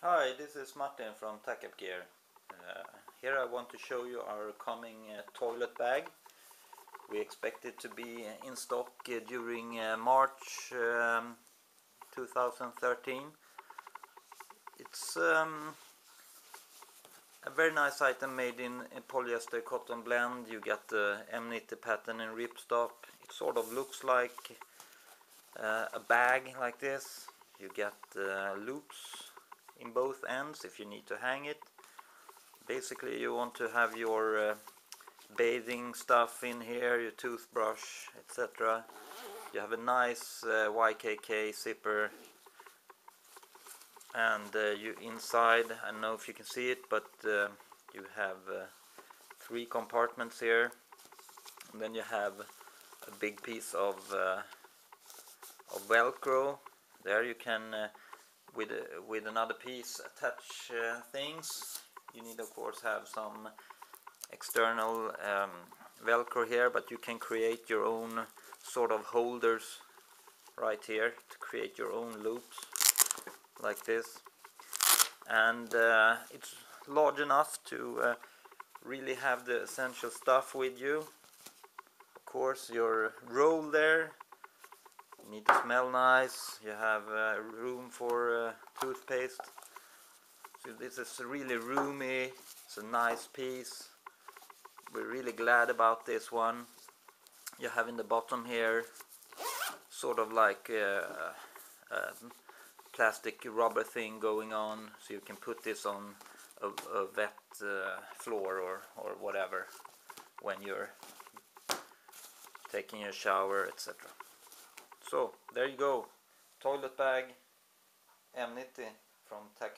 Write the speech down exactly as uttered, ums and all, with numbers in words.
Hi, this is Martin from TACAP Gear. Uh, here I want to show you our coming uh, toilet bag. We expect it to be in stock uh, during uh, March um, two thousand thirteen. It's um, a very nice item made in a polyester cotton blend. You get the M-knit pattern in ripstop. It sort of looks like uh, a bag like this. You get uh, loops in both ends if you need to hang it. Basically you want to have your uh, bathing stuff in here, your toothbrush, et cetera. You have a nice uh, Y K K zipper, and uh, you inside, I don't know if you can see it, but uh, you have uh, three compartments here, and then you have a big piece of uh, of Velcro. There you can uh, with uh, with another piece attach uh, things. You need of course have some external um, Velcro here, but you can create your own sort of holders right here to create your own loops like this, and uh, it's large enough to uh, really have the essential stuff with you. Of course, your roll there, you need to smell nice. You have uh, room for uh, toothpaste. So this is really roomy. It's a nice piece. We're really glad about this one. You have in the bottom here sort of like a, a plastic rubber thing going on, so you can put this on a, a wet uh, floor or, or whatever when you're taking a shower, et cetera. So there you go, toilet bag M-knit from TACAP.